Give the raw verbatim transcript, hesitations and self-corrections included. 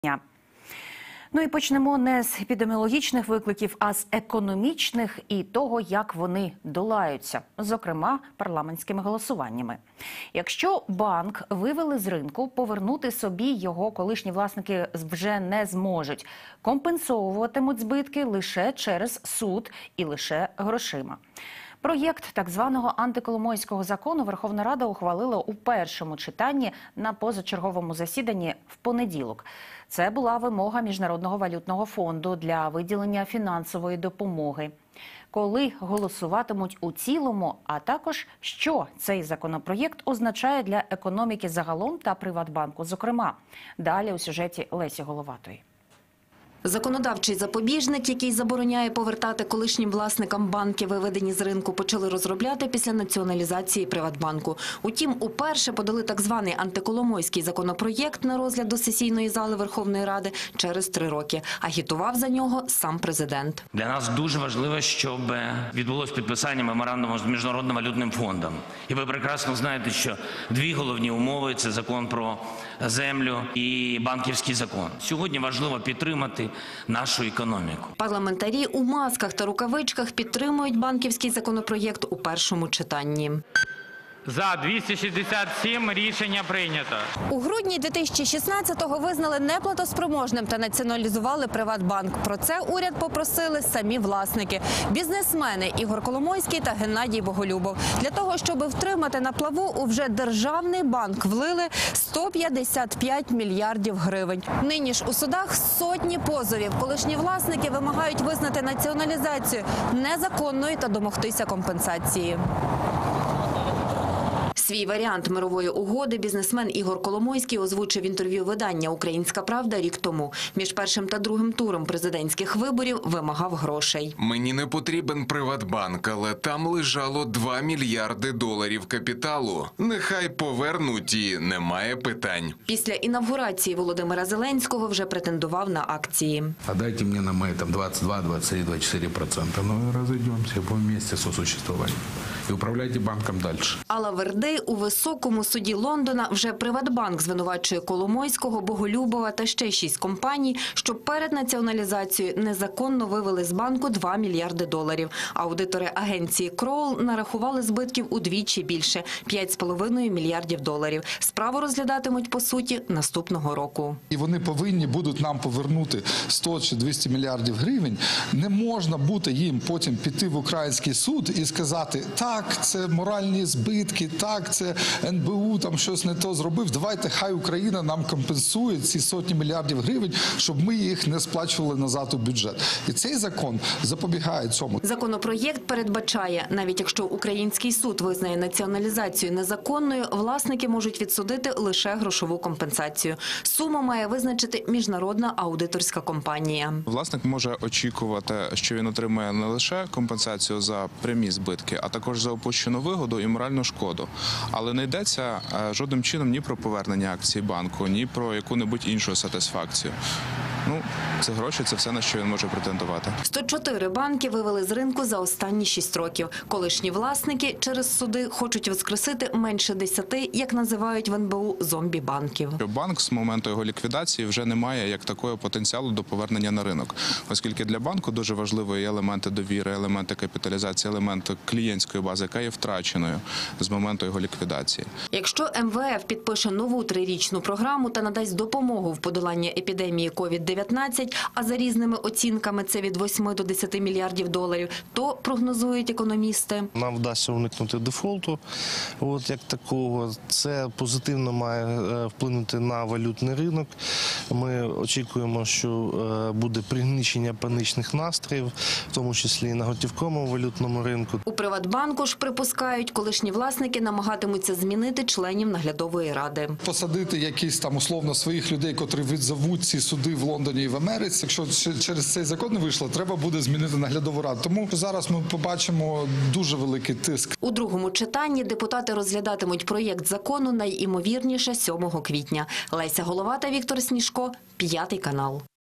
Ну і почнемо не з епідеміологічних викликів, а з економічних і того, як вони долаються, зокрема парламентськими голосуваннями. Якщо банк вивели з ринку, повернути собі його колишні власники вже не зможуть. Компенсовуватимуть збитки лише через суд і лише грошима. Проєкт так званого антиколомойського закону Верховна Рада ухвалила у першому читанні на позачерговому засіданні в понеділок. Це була вимога Міжнародного валютного фонду для виділення фінансової допомоги. Коли голосуватимуть у цілому, а також що цей законопроєкт означає для економіки загалом та Приватбанку зокрема. Далі у сюжеті Лесі Головатої. Законодавчий запобіжник, який забороняє повертати колишнім власникам банки, виведені з ринку, почали розробляти після націоналізації Приватбанку. Утім, уперше подали так званий антиколомойський законопроєкт на розгляд до сесійної зали Верховної Ради через три роки. Агітував за нього сам президент. Для нас дуже важливо, щоб відбулось підписання меморандуму з Міжнародним валютним фондом. І ви прекрасно знаєте, що дві головні умови – це закон про землю і банківський закон. Сьогодні важливо підтримати нашу економіку. Парламентарі у масках та рукавичках підтримують банківський законопроєкт у першому читанні. За двісті шістдесят сім рішення прийнято. У грудні дві тисячі шістнадцятого визнали неплатоспроможним та націоналізували Приватбанк. Про це уряд попросили самі власники – бізнесмени Ігор Коломойський та Геннадій Боголюбов. Для того, щоб втримати на плаву, у вже державний банк влили сто п'ятдесят п'ять мільярдів гривень. Нині ж у судах сотні позовів. Колишні власники вимагають визнати націоналізацію незаконною та домогтися компенсації. Свій варіант мирової угоди бізнесмен Ігор Коломойський озвучив в інтерв'ю видання «Українська правда» рік тому. Між першим та другим туром президентських виборів вимагав грошей. Мені не потрібен Приватбанк, але там лежало два мільярди доларів капіталу. Нехай повернуть і немає питань. Після інавгурації Володимира Зеленського вже претендував на акції. А дайте мені на мои там двадцять два, двадцять три, двадцять чотири процента. Ну и разойдемся, будем вместе сосуществовать. І управляйте банком далі. Алла Вердей у високому суді Лондона вже Приватбанк звинувачує Коломойського, Боголюбова та ще шість компаній, що перед націоналізацією незаконно вивели з банку два мільярди доларів. Аудитори агенції Кроул нарахували збитків удвічі більше – п'ять з половиною мільярдів доларів. Справу розглядатимуть, по суті, наступного року. І вони повинні будуть нам повернути сто чи двісті мільярдів гривень. Не можна буде їм потім піти в український суд і сказати, так, це моральні збитки, так, це ен бе у там щось не то зробив, давайте хай Україна нам компенсує ці сотні мільярдів гривень, щоб ми їх не сплачували назад у бюджет. І цей закон запобігає цьому. Законопроєкт передбачає, навіть якщо український суд визнає націоналізацію незаконною, власники можуть відсудити лише грошову компенсацію. Суму має визначити міжнародна аудиторська компанія. Власник може очікувати, що він отримає не лише компенсацію за прямі збитки, а також за опущену вигоду і моральну шкоду. Але не йдеться жодним чином ні про повернення акцій банку, ні про яку-небудь іншу сатисфакцію. Ну, це гроші, це все, на що він може претендувати. сто чотири банки вивели з ринку за останні шість років. Колишні власники через суди хочуть воскресити менше десяти, як називають в ен бе у, зомбі-банків. Банк з моменту його ліквідації вже не має як такого потенціалу до повернення на ринок. Оскільки для банку дуже важливі елементи довіри, елементи капіталізації, елементи клієнтської бази, яка є втраченою з моменту його ліквідації. Якщо ем ве еф підпише нову трирічну програму та надасть допомогу в подоланні епідемії ковід дев'ятнадцять, а за різними оцінками це від восьми до десяти мільярдів доларів, то, прогнозують економісти, нам вдасться уникнути дефолту, от як такого. Це позитивно має вплинути на валютний ринок. Ми очікуємо, що буде пригнічення панічних настроїв, в тому числі і на готівковому валютному ринку. У Приватбанку ж припускають, колишні власники намагатимуться змінити членів наглядової ради. Посадити якісь там условно своїх людей, котрі відзовуть ці суди в Лондоні і в Америці. Якщо через цей закон не вийшло, треба буде змінити наглядову раду. Тому зараз ми побачимо дуже великий тиск. У другому читанні депутати розглядатимуть проєкт закону найімовірніше сьомого квітня. Леся Головата, Віктор Сніжко, п'ятий канал.